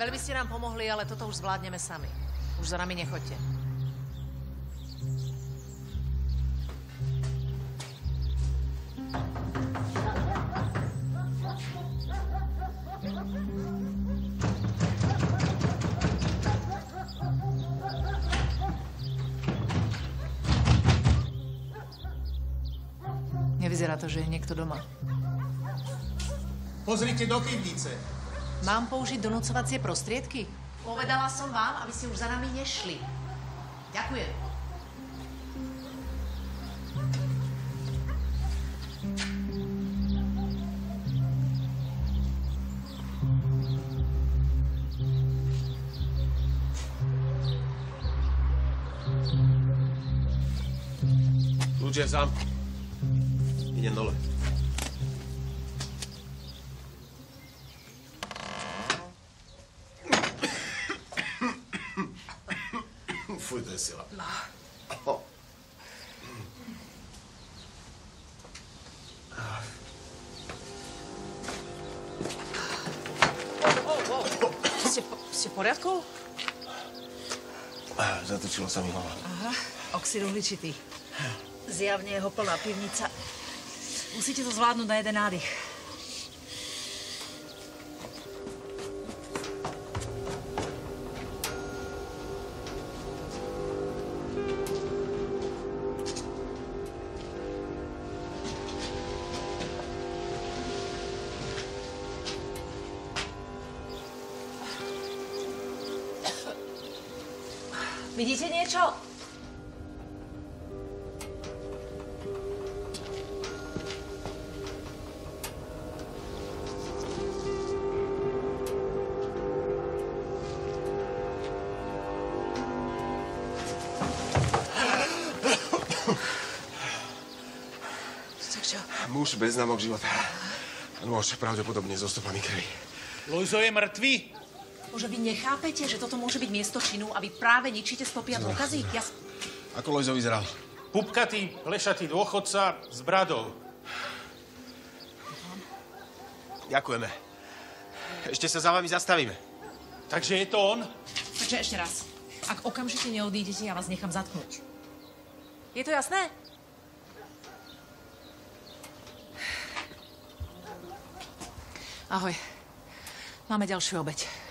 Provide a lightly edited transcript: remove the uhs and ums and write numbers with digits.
Radi by ste nám pomohli, ale toto už zvládneme sami. Už za nami nechoďte. Nevyzerá to, že je niekto doma. Pozrite do pivnice. Mám použiť donúcovacie prostriedky? Povedala som vám, aby ste už za nami nešli. Ďakujem. Kľúč je sám. Idem dole. Fuj, to je sila. Oh. Ste v poriadku? Zatočilo sa mi hlava. Aha, oxid uhličitý. Zjavne jeho plná pivnica. Musíte to zvládnuť na jeden nádych. Vidíte niečo? Muž bez známok života. Nôž pravdepodobne so stopami krvi. Lojzo je mŕtvý? Bože, vy nechápete, že toto môže byť miesto činu a vy práve ničíte stopy a dôkazy? Ako Lojzo vyzeral? Pupkatý, plešatý dôchodca s bradou. Ďakujeme. Ešte sa za vami zastavíme. Takže je to on? Takže ešte raz. Ak okamžite neodídete, ja vás nechám zatknúť. Je to jasné? Ahoj. Máme ďalšiu obeť.